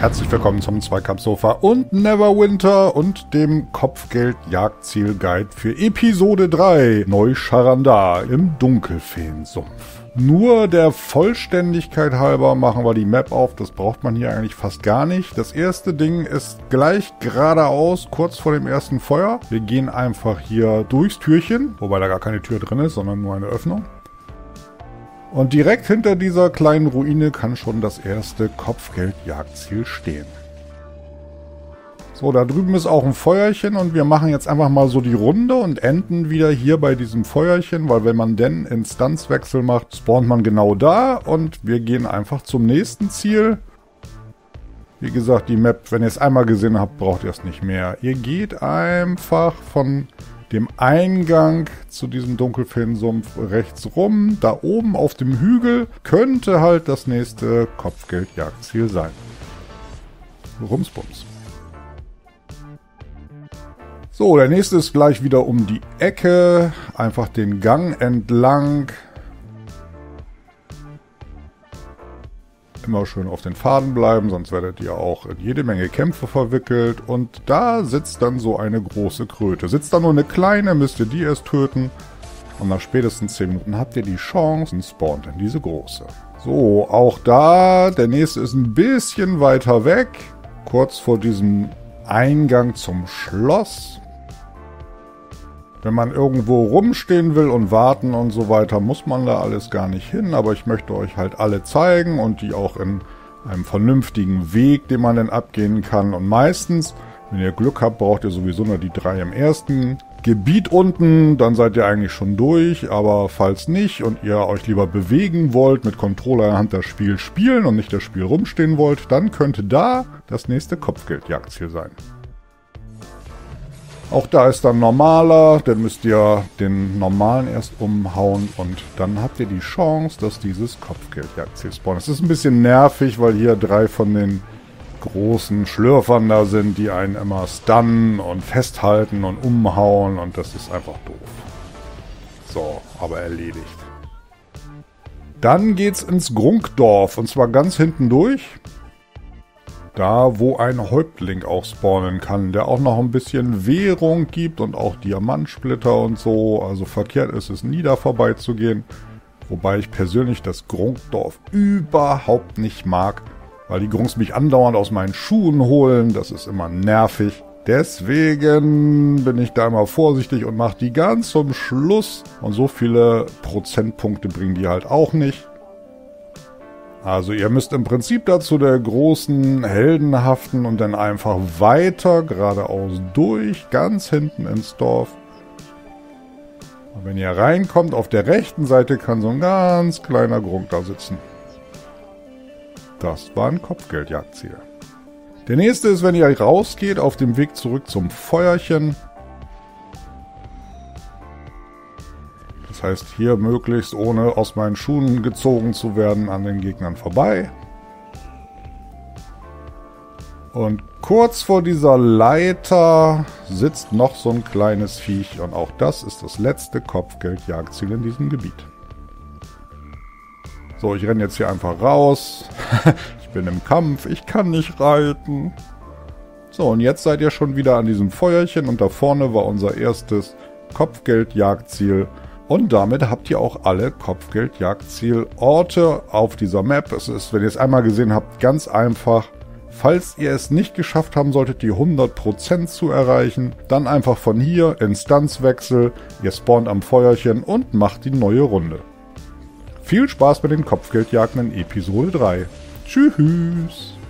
Herzlich willkommen zum Zweikampfsofa und Neverwinter und dem Kopfgeld-Jagdziel-Guide für Episode 3 Neu-Sharandar im Dunkelfeensumpf. Nur der Vollständigkeit halber machen wir die Map auf, das braucht man hier eigentlich fast gar nicht. Das erste Ding ist gleich geradeaus, kurz vor dem ersten Feuer. Wir gehen einfach hier durchs Türchen, wobei da gar keine Tür drin ist, sondern nur eine Öffnung. Und direkt hinter dieser kleinen Ruine kann schon das erste Kopfgeld-Jagdziel stehen. So, da drüben ist auch ein Feuerchen und wir machen jetzt einfach mal so die Runde und enden wieder hier bei diesem Feuerchen, weil wenn man denn Instanzwechsel macht, spawnt man genau da und wir gehen einfach zum nächsten Ziel. Wie gesagt, die Map, wenn ihr es einmal gesehen habt, braucht ihr es nicht mehr. Ihr geht einfach von dem Eingang zu diesem Dunkelfeensumpf rechts rum. Da oben auf dem Hügel könnte halt das nächste Kopfgeld-Jagdziel sein. Rumsbums. So, der nächste ist gleich wieder um die Ecke. Einfach den Gang entlang. Immer schön auf den Pfaden bleiben, sonst werdet ihr auch in jede Menge Kämpfe verwickelt. Und da sitzt dann so eine große Kröte. Sitzt da nur eine kleine, müsst ihr die erst töten. Und nach spätestens 10 Minuten habt ihr die Chance und spawnt in diese große. So, auch da, der nächste ist ein bisschen weiter weg. Kurz vor diesem Eingang zum Schloss. Wenn man irgendwo rumstehen will und warten und so weiter, muss man da alles gar nicht hin. Aber ich möchte euch halt alle zeigen und die auch in einem vernünftigen Weg, den man dann abgehen kann. Und meistens, wenn ihr Glück habt, braucht ihr sowieso nur die 3 im ersten Gebiet unten. Dann seid ihr eigentlich schon durch. Aber falls nicht und ihr euch lieber bewegen wollt, mit Controller in der Hand das Spiel spielen und nicht das Spiel rumstehen wollt, dann könnte da das nächste Kopfgeld-Jagdziel sein. Auch da ist dann normaler, dann müsst ihr den normalen erst umhauen und dann habt ihr die Chance, dass dieses Kopfgeld-Jagdziel spawnt. Es ist ein bisschen nervig, weil hier 3 von den großen Schlürfern da sind, die einen immer stunnen und festhalten und umhauen und das ist einfach doof. So, aber erledigt. Dann geht's ins Grunkdorf und zwar ganz hinten durch. Da, wo ein Häuptling auch spawnen kann, der auch noch ein bisschen Währung gibt und auch Diamantsplitter und so. Also verkehrt ist es nie, da vorbeizugehen. Wobei ich persönlich das Grunkdorf überhaupt nicht mag, weil die Grunks mich andauernd aus meinen Schuhen holen. Das ist immer nervig. Deswegen bin ich da immer vorsichtig und mache die ganz zum Schluss. Und so viele Prozentpunkte bringen die halt auch nicht. Also ihr müsst im Prinzip dazu der großen Helden haften und dann einfach weiter geradeaus durch, ganz hinten ins Dorf. Und wenn ihr reinkommt, auf der rechten Seite kann so ein ganz kleiner Grunk da sitzen. Das war ein Kopfgeld-Jagdziel. Der nächste ist, wenn ihr rausgeht, auf dem Weg zurück zum Feuerchen. Das heißt, hier möglichst ohne aus meinen Schuhen gezogen zu werden an den Gegnern vorbei. Und kurz vor dieser Leiter sitzt noch so ein kleines Viech. Und auch das ist das letzte Kopfgeld-Jagdziel in diesem Gebiet. So, ich renne jetzt hier einfach raus. Ich bin im Kampf, ich kann nicht reiten. So, und jetzt seid ihr schon wieder an diesem Feuerchen. Und da vorne war unser erstes Kopfgeld-Jagdziel. Und damit habt ihr auch alle Kopfgeld-Jagdzielorte auf dieser Map. Es ist, wenn ihr es einmal gesehen habt, ganz einfach. Falls ihr es nicht geschafft haben solltet, die 100% zu erreichen, dann einfach von hier Instanzwechsel, ihr spawnt am Feuerchen und macht die neue Runde. Viel Spaß bei den Kopfgeldjagden in Episode 3. Tschüss!